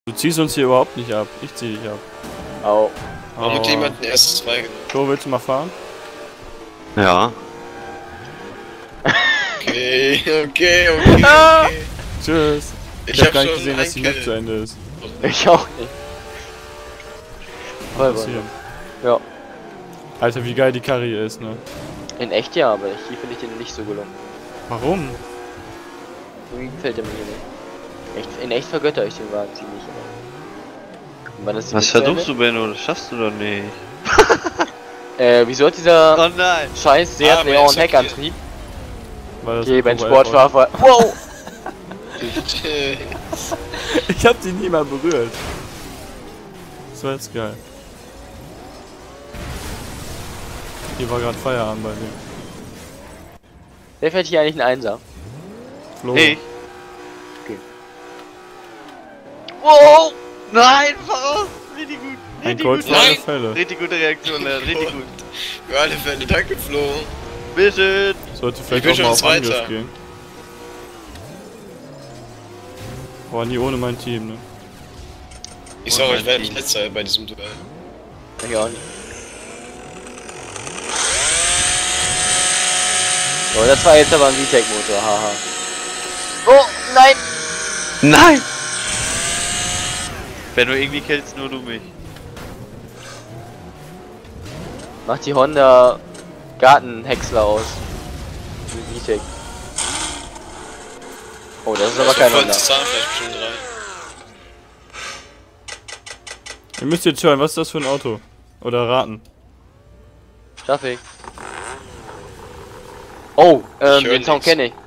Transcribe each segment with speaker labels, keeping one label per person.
Speaker 1: Du ziehst uns hier überhaupt nicht ab. Ich zieh dich ab.
Speaker 2: Au.
Speaker 3: Warum hat jemand ein erstes 2 genommen?
Speaker 1: So, willst du mal fahren?
Speaker 4: Ja.
Speaker 3: Okay.
Speaker 1: Tschüss. Ich hab gar nicht gesehen, dass die Map zu Ende ist.
Speaker 2: Ich auch nicht. Voll
Speaker 1: Passieren.
Speaker 2: Ja.
Speaker 1: Alter, wie geil die Karre ist, ne?
Speaker 2: In echt ja, aber hier finde ich den nicht so gelungen.
Speaker 1: Warum?
Speaker 2: Irgendwie gefällt der mir hier nicht. In echt vergötter ich den Wagen ziemlich. Und wann ist die
Speaker 4: Was
Speaker 2: Mitte zu
Speaker 4: versuchst
Speaker 2: Ende?
Speaker 4: du, Benno? Das schaffst du doch nicht.
Speaker 2: Wieso hat dieser
Speaker 4: Oh nein!
Speaker 2: scheiß Seat
Speaker 3: aber
Speaker 2: Leon
Speaker 3: jetzt habt ihr-
Speaker 2: Heckantrieb?
Speaker 1: Weil das
Speaker 2: Okay, mein
Speaker 1: Turbo
Speaker 2: Sportfahrer. Wow!
Speaker 1: Ich hab die nie mal berührt. Das war jetzt geil. Hier war gerade Feierabend bei mir.
Speaker 2: Wer fährt hier eigentlich einen Einser?
Speaker 1: Flo.
Speaker 4: Ich?
Speaker 2: Wow!
Speaker 4: Nein, voraus! Richtig gut!
Speaker 1: Ein
Speaker 4: Richtig
Speaker 1: Colt
Speaker 4: gut!
Speaker 1: für alle
Speaker 3: Nein.
Speaker 1: Fälle.
Speaker 4: Richtig gute Reaktion, Leon. Richtig gut.
Speaker 3: Für alle Fälle, danke Flo.
Speaker 4: Bitte!
Speaker 1: Sollte
Speaker 3: Ich
Speaker 1: vielleicht
Speaker 3: bin
Speaker 1: auch mal
Speaker 3: schon
Speaker 1: auf Angriff
Speaker 3: Zweiter.
Speaker 1: gehen. Boah, nie ohne mein Team, ne?
Speaker 3: Ich sag
Speaker 4: Und
Speaker 3: euch, ich werde
Speaker 4: mein
Speaker 3: nicht letzter bei diesem Duell.
Speaker 2: Ich auch nicht. Oh, das war jetzt aber ein VTEC-Motor, haha. Oh, nein!
Speaker 4: Nein! Benno, irgendwie killst nur du mich.
Speaker 2: Mach die Honda Gartenhäcksler aus. Mit VTEC. Oh, das ist aber kein Honda.
Speaker 3: Zahnfleisch bestimmt 3.
Speaker 1: Ihr müsst jetzt hören, was ist das für ein Auto? Oder raten.
Speaker 2: Schaff ich. Oh,
Speaker 3: hör
Speaker 2: den Sound
Speaker 3: nix.
Speaker 2: kenne ich.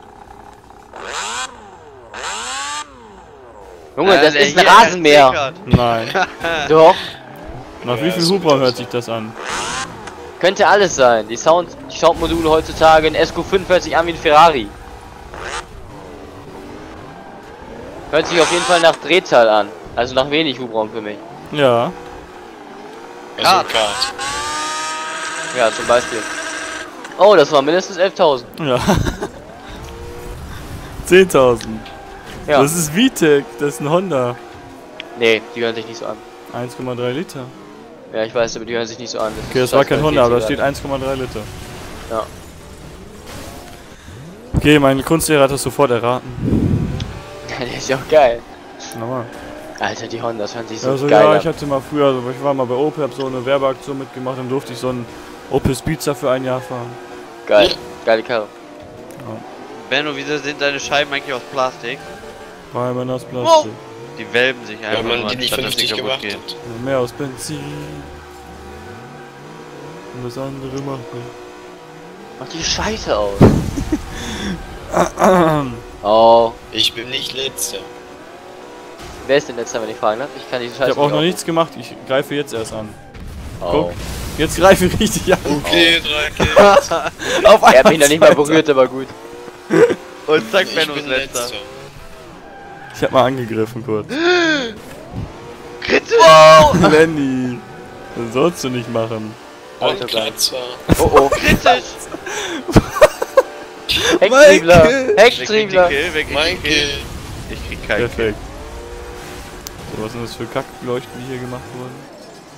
Speaker 2: Junge, das
Speaker 4: der
Speaker 2: ist ein
Speaker 4: hier
Speaker 2: Rasenmäher.
Speaker 4: Stickert.
Speaker 1: Nein.
Speaker 2: Doch.
Speaker 1: Nach
Speaker 3: Ja,
Speaker 1: wie viel
Speaker 3: ist
Speaker 1: Hubraum
Speaker 3: gut.
Speaker 1: hört sich das an?
Speaker 2: Könnte alles sein. Die Soundmodule heutzutage in SQ45 an wie ein Ferrari. Hört sich auf jeden Fall nach Drehzahl an. Also nach wenig Hubraum für mich.
Speaker 1: Ja.
Speaker 3: Also ein Kart.
Speaker 2: Ja, zum Beispiel. Oh, das war mindestens 11.000.
Speaker 1: Ja. 10.000.
Speaker 2: Ja.
Speaker 1: Das ist VTEC, das ist ein Honda.
Speaker 2: Nee, die hören sich nicht so an.
Speaker 1: 1,3 Liter.
Speaker 2: Ja, ich weiß, aber die hören sich nicht so an.
Speaker 1: Okay, das war kein Honda, aber da steht 1,3 Liter.
Speaker 2: Ja.
Speaker 1: Okay, mein Kunstlehrer hat das sofort erraten.
Speaker 2: Der ist ja auch geil.
Speaker 1: Normal.
Speaker 2: Alter, die Hondas hören sich so
Speaker 1: Also
Speaker 2: geil
Speaker 1: ja,
Speaker 2: an.
Speaker 1: ich hatte mal früher, also ich war mal bei Opel, hab so eine Werbeaktion mitgemacht, dann durfte ich so einen Opel Speedster für ein Jahr fahren.
Speaker 2: Geil. Geile Karre.
Speaker 4: Benno, wieso sind deine Scheiben eigentlich aus Plastik?
Speaker 1: Weil man das Plastik.
Speaker 4: Die wälben sich einfach
Speaker 3: Weil man
Speaker 4: nur,
Speaker 3: die nicht
Speaker 4: anstatt dass sie
Speaker 3: vernünftig
Speaker 4: kaputt
Speaker 3: gemacht
Speaker 4: gehen.
Speaker 3: hat.
Speaker 1: Mehr aus Benzin. Und das andere macht nicht.
Speaker 2: Mach die Scheiße aus. Oh.
Speaker 3: Ich bin nicht letzter.
Speaker 2: Wer ist denn letzter, wenn ich fragen darf? Ich kann diese
Speaker 1: Ich
Speaker 2: Scheiße
Speaker 1: habe auch noch
Speaker 2: aufrufen.
Speaker 1: nichts gemacht, ich greife jetzt erst an.
Speaker 2: Oh.
Speaker 1: Guck. Jetzt greife ich richtig an.
Speaker 3: Okay, 3 Kills.
Speaker 1: Auf
Speaker 2: Er hat mich noch nicht mal
Speaker 1: Zweiter.
Speaker 2: berührt, aber gut.
Speaker 4: Und zack,
Speaker 3: Ich
Speaker 4: Benno ist
Speaker 3: bin
Speaker 4: letzter.
Speaker 3: letzter.
Speaker 1: Ich hab mal angegriffen kurz.
Speaker 2: Wow!
Speaker 1: Lenny. Das sollst du nicht machen.
Speaker 3: Und Kratzer.
Speaker 2: Oh oh.
Speaker 4: Kritisch!
Speaker 2: Hecktriebler!
Speaker 1: Michael.
Speaker 4: Wer kriegt die
Speaker 2: Hecktriebler!
Speaker 4: Kill? Wer kriegt
Speaker 3: Mein
Speaker 4: die Kill?
Speaker 3: Kill.
Speaker 4: Ich krieg keinen Kill.
Speaker 1: Perfekt. So, was sind das für Kackleuchten, die hier gemacht wurden?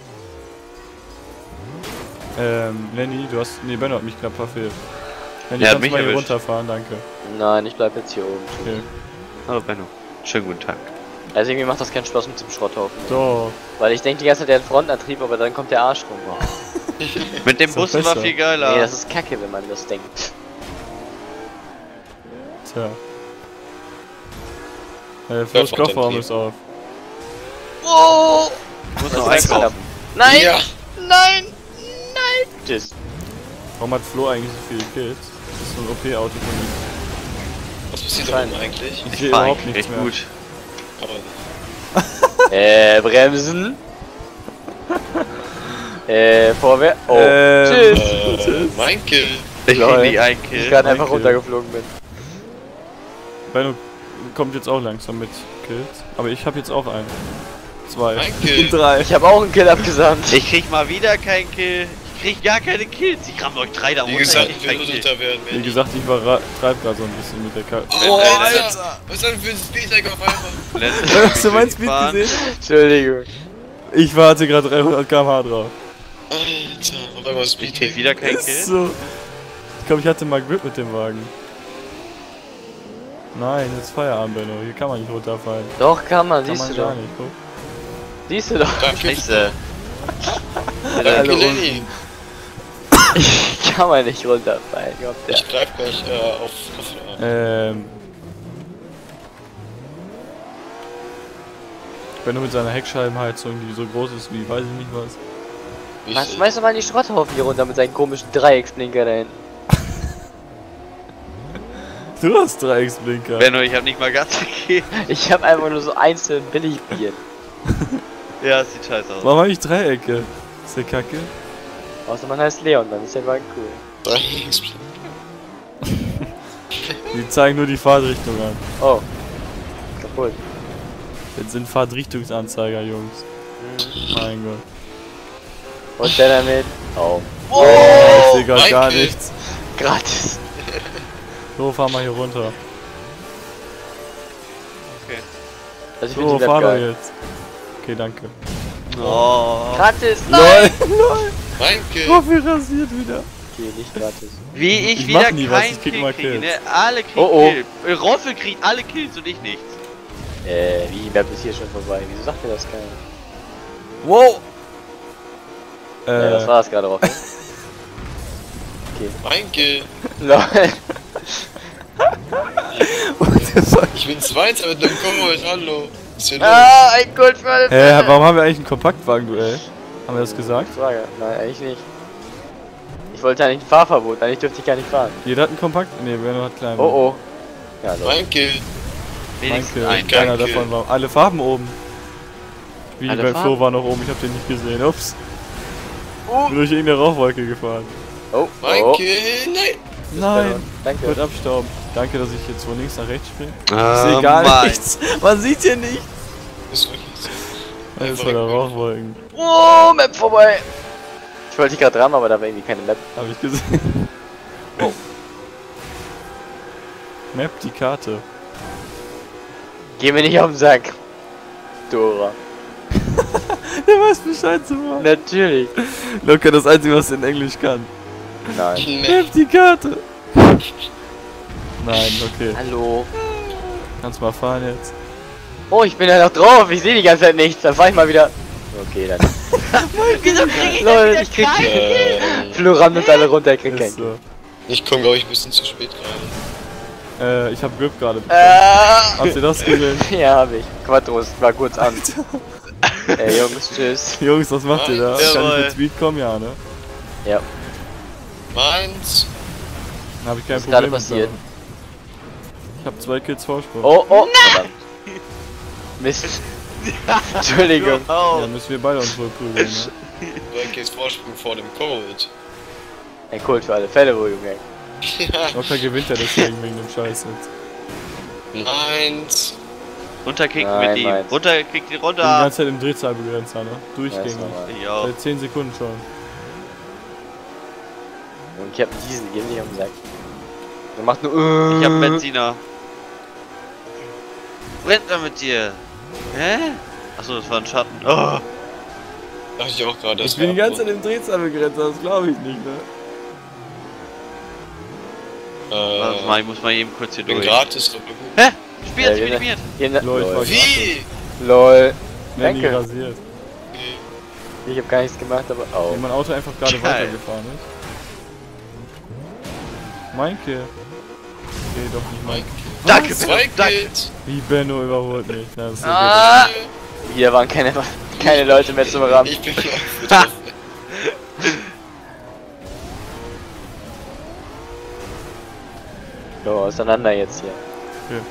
Speaker 1: Lenny, du hast. Nee, Benno hat mich knapp verfehlt. Lenny,
Speaker 4: Er hat
Speaker 1: kannst
Speaker 4: mich
Speaker 1: mal hier
Speaker 4: erwischt.
Speaker 1: runterfahren, danke.
Speaker 2: Nein, ich bleib jetzt hier oben.
Speaker 1: Okay.
Speaker 4: Hallo Benno. Schönen guten Tag.
Speaker 2: Also irgendwie macht das keinen Spaß mit dem Schrotthaufen.
Speaker 1: Doch.
Speaker 2: Weil ich denke die ganze Zeit, der hat einen Frontantrieb, aber dann kommt der Arsch rum. Oh.
Speaker 4: Mit dem
Speaker 1: Ist doch
Speaker 4: Bus war
Speaker 1: besser.
Speaker 4: viel geiler.
Speaker 2: Nee, das ist kacke, wenn man das denkt.
Speaker 1: Tja. Flo's
Speaker 3: Frontantrieb.
Speaker 1: Kofferraum ist auf.
Speaker 2: Oh!
Speaker 4: Ich muss
Speaker 2: Das
Speaker 4: noch
Speaker 2: ist
Speaker 4: einkaufen.
Speaker 2: knapp. Nein!
Speaker 3: Ja.
Speaker 2: Nein! Nein! Tschüss.
Speaker 1: Warum hat Flo eigentlich so viele Kills? Das ist so ein OP-Auto von ihm.
Speaker 3: Was passiert da oben eigentlich?
Speaker 1: Ich
Speaker 4: Ich
Speaker 1: sehe
Speaker 4: fahr
Speaker 1: überhaupt
Speaker 4: eigentlich
Speaker 1: nichts
Speaker 4: recht
Speaker 1: mehr.
Speaker 4: gut.
Speaker 3: Aber
Speaker 2: Bremsen. Vorwärts. Oh. Tschüss.
Speaker 3: mein Kill.
Speaker 4: Ich
Speaker 2: Lol.
Speaker 4: krieg nie einen
Speaker 2: Ich
Speaker 4: Kill.
Speaker 2: gerade einfach
Speaker 1: Kill.
Speaker 2: runtergeflogen bin.
Speaker 1: Benno kommt jetzt auch langsam mit Kills. Aber ich habe jetzt auch einen. 2.
Speaker 3: Mein Kill.
Speaker 1: 3.
Speaker 2: Ich habe auch einen Kill abgesandt.
Speaker 4: Ich krieg mal wieder keinen Kill. Ich krieg gar keine Kills. Ich ramm euch 3 da
Speaker 3: Wie
Speaker 4: runter.
Speaker 3: gesagt,
Speaker 4: ich
Speaker 3: ich
Speaker 4: krieg
Speaker 3: will
Speaker 4: keinen Kill.
Speaker 3: runter werden.
Speaker 1: Wie gesagt, ich treib gerade so ein bisschen mit der Karte.
Speaker 3: Oh, Alter! Was ist denn für ein Speedhack auf einmal?
Speaker 1: Hast du mein Speed gesehen?
Speaker 2: Entschuldigung.
Speaker 1: Ich warte gerade 300 km/h drauf.
Speaker 3: Alter, auf einmal
Speaker 4: Ich krieg
Speaker 3: Speedhack.
Speaker 4: wieder keinen
Speaker 1: Das
Speaker 4: Kill.
Speaker 1: ist so. Ich glaube, ich hatte mal Grip mit dem Wagen. Nein, jetzt Feierabend, Benno. Hier kann man nicht runterfallen.
Speaker 2: Doch, kann man,
Speaker 1: Kann
Speaker 2: siehst
Speaker 1: man
Speaker 2: du
Speaker 1: gar
Speaker 2: doch.
Speaker 1: nicht, guck.
Speaker 2: Siehst du doch.
Speaker 3: Danke,
Speaker 4: Scheiße.
Speaker 3: danke Lenny.
Speaker 2: Kann man nicht runterfallen, glaubt der.
Speaker 3: Ich greif gleich auf Kopfhörer.
Speaker 1: Benno mit seiner Heckscheibenheizung, die so groß ist wie weiß ich nicht was.
Speaker 2: Was schmeißt du mal die Schrotthaufen hier runter mit seinen komischen Dreiecksblinker da hinten?
Speaker 1: Du hast Dreiecksblinker.
Speaker 4: Benno, ich hab nicht mal Gas gegeben.
Speaker 2: Ich hab einfach nur so einzelne Billigbier.
Speaker 4: Ja, es sieht scheiße aus.
Speaker 1: Warum habe ich Dreiecke? Ist der Kacke?
Speaker 2: Außer man heißt Leon, dann ist der Wagen cool.
Speaker 1: Die zeigen nur die Fahrtrichtung an.
Speaker 2: Oh. Kaputt.
Speaker 1: Jetzt sind Fahrtrichtungsanzeiger, Jungs. Mein Gott.
Speaker 2: Und der damit? Oh.
Speaker 1: Oh, ich sehe gerade gar
Speaker 3: Michael.
Speaker 1: nichts.
Speaker 2: Gratis.
Speaker 1: So, fahr mal hier runter.
Speaker 2: Also ich
Speaker 1: So,
Speaker 2: finde die
Speaker 1: fahr
Speaker 2: Map
Speaker 1: doch
Speaker 2: geil.
Speaker 1: jetzt. Okay, danke.
Speaker 4: Oh.
Speaker 2: Gratis!
Speaker 1: LOL!
Speaker 3: Danke.
Speaker 1: Profi rasiert wieder.
Speaker 2: Okay, nicht gratis.
Speaker 4: Wie ich
Speaker 1: Ich
Speaker 4: wieder
Speaker 1: mach nie was,
Speaker 4: keinen
Speaker 1: ich krieg
Speaker 4: Kill
Speaker 1: mal
Speaker 4: kriege,
Speaker 1: Kills.
Speaker 4: ne? Alle kriegen
Speaker 2: Oh, oh.
Speaker 4: Kill. Roffel kriegt alle Kills und ich nichts.
Speaker 2: Wie, die Map ist hier schon vorbei. Wieso sagt mir das keiner?
Speaker 1: Wow!
Speaker 2: Was war das gerade, Roffel?
Speaker 3: Danke.
Speaker 2: Lol.
Speaker 1: What the fuck?
Speaker 3: Ich bin Zweiter mit einem Kobold, hallo. Was ist hier los?
Speaker 2: Ah, ein Gold für alle
Speaker 1: Hä, warum haben wir eigentlich ein Kompaktwagen-Duell? Haben wir das gesagt?
Speaker 2: Frage. Nein, eigentlich nicht. Ich wollte eigentlich ein Fahrverbot, eigentlich dürfte ich gar nicht fahren.
Speaker 1: Jeder hat ein Kompakt. Ne, Benno hat klein.
Speaker 2: Oh oh. Ja, lol.
Speaker 3: Danke.
Speaker 4: Wenigstens
Speaker 1: Danke,
Speaker 4: ein.
Speaker 1: keiner
Speaker 3: Danke.
Speaker 1: davon war. Alle Farben oben. Wie
Speaker 2: Alle
Speaker 1: bei
Speaker 2: Farben?
Speaker 1: Flo war noch oben, ich hab den nicht gesehen. Ups.
Speaker 2: Oh.
Speaker 1: Bin durch irgendeine Rauchwolke gefahren.
Speaker 2: Oh.
Speaker 3: Danke. Nein.
Speaker 1: Nein.
Speaker 2: Danke.
Speaker 1: Wird abstauben. Danke, dass ich jetzt von links nach rechts springe. Ich
Speaker 4: Ich
Speaker 1: sehe gar nichts. Man sieht hier nichts.
Speaker 3: Ist wirklich so.
Speaker 1: Das ist voller Rauchwolken.
Speaker 2: Oh, Map vorbei. Ich wollte dich gerade dran, aber da war irgendwie keine Map.
Speaker 1: Hab ich gesehen.
Speaker 2: Oh.
Speaker 1: Map die Karte.
Speaker 2: Geh mir nicht auf den Sack. Dora.
Speaker 1: Der weiß Bescheid zu machen.
Speaker 2: Natürlich.
Speaker 1: Locker das Einzige, was er in Englisch kann.
Speaker 2: Nein.
Speaker 3: Nee.
Speaker 1: Map die Karte. Nein, okay.
Speaker 2: Hallo.
Speaker 1: Kannst mal fahren jetzt.
Speaker 2: Oh, ich bin ja noch drauf. Ich sehe die ganze Zeit nichts. Dann fahr ich mal wieder. Okay, dann.
Speaker 4: Wieso krieg ich
Speaker 2: Lol, ich krieg Flo rammt uns alle runter, ich krieg
Speaker 1: Ist
Speaker 2: keinen.
Speaker 1: so.
Speaker 3: Ich komme, glaube ich, ein bisschen zu spät gerade.
Speaker 1: Ich hab Grip gerade bekommen. Habt ihr das gesehen?
Speaker 2: Ja, hab ich. Quattros, war kurz an. Ey, Jungs, tschüss.
Speaker 1: Jungs, was macht ihr da? Kann ich
Speaker 4: Jawohl.
Speaker 1: mit Speed kommen? Ja, ne?
Speaker 2: Ja,
Speaker 3: Meins.
Speaker 1: Dann hab ich kein
Speaker 2: was ist gerade
Speaker 1: Problem.
Speaker 2: passiert?
Speaker 1: Ich hab 2 Kills Vorsprung.
Speaker 2: Oh, oh. Verdammt. Mist. Entschuldigung.
Speaker 1: Ja, müssen wir beide uns wohl prügeln, ne?
Speaker 3: Danke ist Vorsprung vor dem Kobold.
Speaker 2: Ein Kult für alle Fälle, wo Junge.
Speaker 3: Ja.
Speaker 1: Locker gewinnt er deswegen wegen dem Scheiß jetzt.
Speaker 3: Meins.
Speaker 4: Runterkicken
Speaker 2: Nein,
Speaker 4: mit ihm.
Speaker 2: meins.
Speaker 4: Runterkicken
Speaker 1: Ich bin die
Speaker 4: runter.
Speaker 1: ganze Zeit im Drehzahlbegrenzer, ne?
Speaker 2: Ja, ist
Speaker 1: Durchgängig.
Speaker 2: normal.
Speaker 4: Ich auch.
Speaker 1: Seit 10 Sekunden schon.
Speaker 2: Und ich hab diesen, geh mir nicht auf den Sack. Der macht nur.
Speaker 4: Ich hab einen Benziner. Brennt da mit dir. Hä? Achso, das war ein Schatten. Oh.
Speaker 3: Dachte ich auch gerade.
Speaker 1: Ich bin die ganze Zeit im Drehzahlbegrenzer, das glaube ich nicht, ne?
Speaker 4: Warte mal, ich muss mal eben kurz hier
Speaker 3: bin
Speaker 4: durch.
Speaker 3: gratis, aber gut.
Speaker 4: Hä? Spiel
Speaker 2: Ja,
Speaker 4: jetzt
Speaker 2: wir-
Speaker 4: minimiert.
Speaker 2: Hier,
Speaker 1: Lol, ich war
Speaker 2: lol.
Speaker 3: Wie?
Speaker 2: Lol.
Speaker 1: Nanny
Speaker 2: Danke.
Speaker 1: rasiert.
Speaker 2: Ich hab gar nichts gemacht, aber. Oh.
Speaker 1: Wenn mein Auto einfach gerade
Speaker 4: Geil.
Speaker 1: weitergefahren ist. Meinke. Okay, doch nicht Meinke.
Speaker 4: Danke,
Speaker 3: Zwei
Speaker 4: danke.
Speaker 3: Kills.
Speaker 1: Wie Benno überholt mich. Das ist so
Speaker 2: Ah! Hier waren keine Leute mehr zum Rammen.
Speaker 3: Ich bin auch betroffen.
Speaker 2: So, auseinander jetzt hier.
Speaker 1: Okay.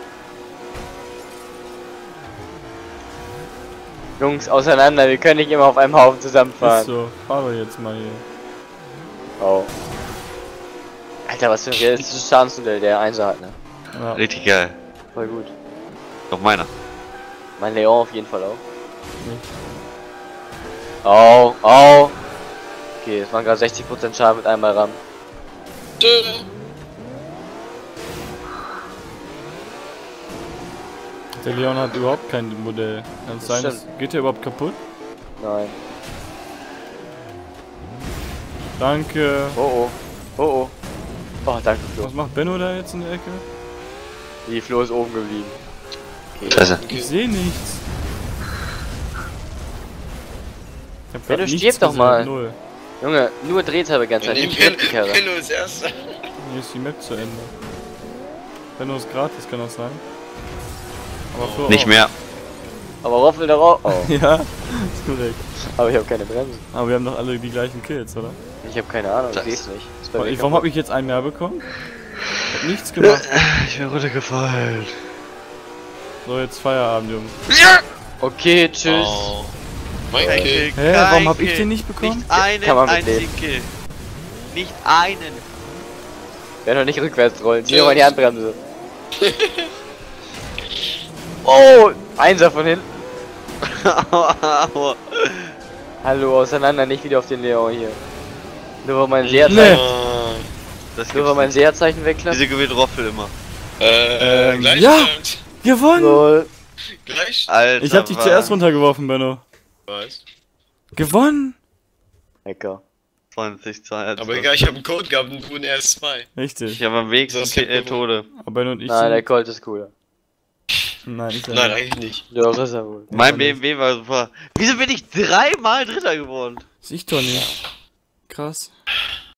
Speaker 2: Jungs, auseinander, wir können nicht immer auf einem Haufen
Speaker 1: Ist
Speaker 2: zusammenfahren.
Speaker 1: so. Fahr doch jetzt mal hier.
Speaker 2: Oh. Alter, was für ein realistisches Schadensmodell der Einser hat, ne?
Speaker 1: Ja.
Speaker 4: Richtig geil.
Speaker 2: Voll gut.
Speaker 4: Doch meiner.
Speaker 2: Mein Leon auf jeden Fall auch.
Speaker 1: Nicht.
Speaker 2: Oh, oh. Okay, es waren gerade 60% Schaden mit einmal ran.
Speaker 1: Der Leon hat überhaupt kein Modell. Kann es sein,
Speaker 2: stimmt.
Speaker 1: geht der überhaupt kaputt?
Speaker 2: Nein.
Speaker 1: Danke.
Speaker 2: Oh oh. Oh oh. Oh, danke Flo.
Speaker 1: Was macht Benno da jetzt in der Ecke?
Speaker 2: Die Flo ist oben geblieben. Okay.
Speaker 4: Scheiße.
Speaker 1: Ich sehe nichts. Ich hab
Speaker 2: Benno,
Speaker 1: grad nichts
Speaker 2: stirb doch
Speaker 1: gesehen,
Speaker 2: mal.
Speaker 1: Null.
Speaker 2: Junge, nur dreht er die ganze Zeit.
Speaker 3: Nee,
Speaker 2: Nicht mit die Karre.
Speaker 3: Pillow ist erster.
Speaker 1: Hier ist die Map zu Ende. Benno ist gratis, kann das sein? Aber Flo
Speaker 4: Nicht
Speaker 1: auch.
Speaker 4: mehr.
Speaker 2: Aber Roffel da raus. Oh.
Speaker 1: Ja, ist korrekt.
Speaker 2: Aber ich habe keine Bremse.
Speaker 1: Aber wir haben doch alle die gleichen Kills, oder?
Speaker 2: Ich habe keine Ahnung, ich seh's nicht. Ist bei mir
Speaker 1: Warum habe ich jetzt einen mehr bekommen? Ich hab nichts gemacht.
Speaker 4: Ich bin runtergefallen.
Speaker 1: So, jetzt Feierabend, Jungs.
Speaker 2: Okay, tschüss.
Speaker 3: Oh. Mein
Speaker 4: Kein
Speaker 3: Kill.
Speaker 1: Hä,
Speaker 4: kein
Speaker 1: warum hab ich
Speaker 4: Kill.
Speaker 1: den nicht bekommen?
Speaker 4: Nicht einen
Speaker 2: Kann man mitnehmen.
Speaker 4: einzigen Kill. Nicht einen.
Speaker 2: Werden doch nicht rückwärts rollen. Zieh doch mal die Handbremse. Oh, Einser von hinten.
Speaker 4: Aua.
Speaker 2: Hallo, auseinander, nicht wieder auf den Leon hier. Nur weil mein
Speaker 1: Nee.
Speaker 2: Leerzeichen,
Speaker 4: Das
Speaker 2: nur
Speaker 4: gibt's
Speaker 2: weil mein
Speaker 4: nicht.
Speaker 2: Leerzeichen wegklappt.
Speaker 4: Diese gewinnt Roffel immer.
Speaker 3: Gleich.
Speaker 1: ja. Gewonnen!
Speaker 2: Lol.
Speaker 3: Gleich.
Speaker 4: Alter,
Speaker 1: Ich hab dich zuerst runtergeworfen, Benno.
Speaker 3: Was?
Speaker 1: Gewonnen!
Speaker 2: Lecker.
Speaker 4: 20, 2,
Speaker 3: Aber egal, ich habe einen Code gehabt und wurden erst 2.
Speaker 1: Richtig.
Speaker 4: Ich habe am Weg zum
Speaker 3: Das ist ja
Speaker 4: Tode.
Speaker 1: Aber Benno und ich
Speaker 2: Nein, der
Speaker 1: sind...
Speaker 2: Colt ist cooler.
Speaker 1: Nein, ich
Speaker 3: Nein, eigentlich nicht.
Speaker 2: Doch, ist er wohl.
Speaker 4: Mein BMW war super. Wieso bin ich dreimal Dritter geworden?
Speaker 1: Ich doch nicht. Krass.